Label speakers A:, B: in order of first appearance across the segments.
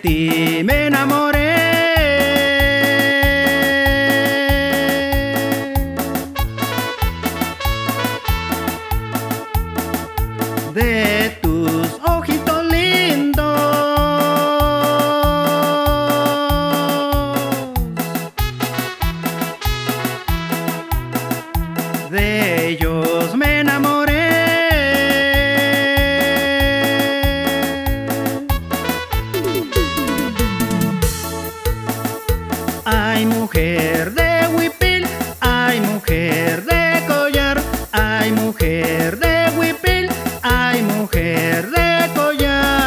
A: ti me enamoré. De tus ojitos lindos, de ellos me enamoré. Ay, mujer de huipil, ay, mujer de collar, ay, mujer de huipil, ay, mujer de collar.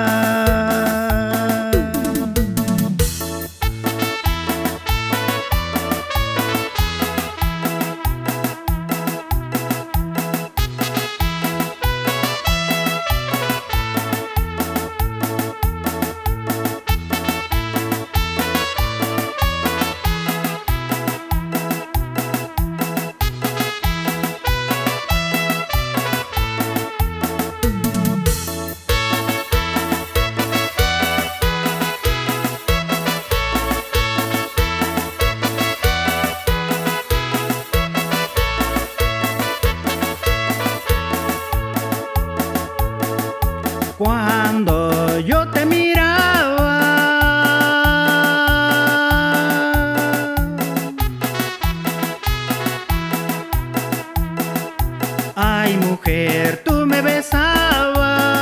A: Cuando yo te miraba, ay, mujer, tú me besabas.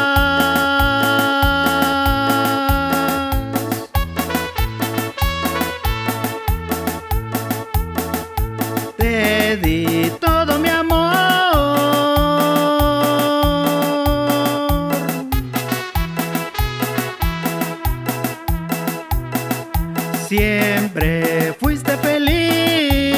A: Te di todo mi amor. Siempre fuiste feliz.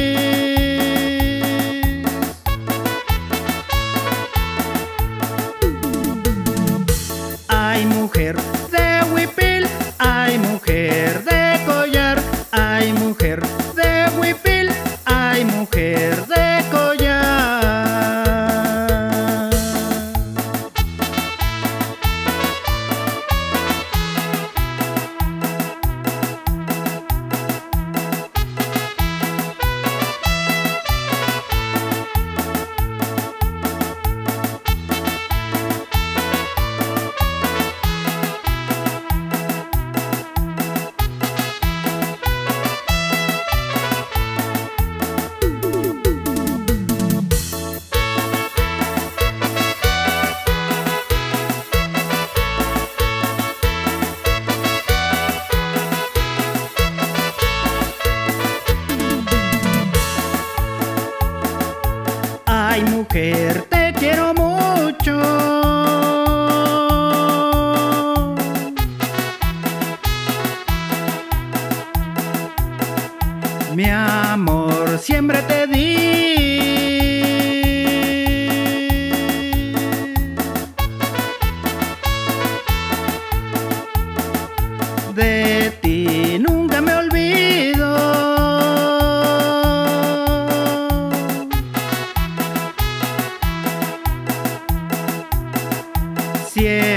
A: Ay, mujer de huipil, ay, mujer de collar, ay, mujer de huipil, ay, mujer de collar. Ay, mujer, te quiero mucho. Mi amor siempre te di. De ti nunca me olvido. Siempre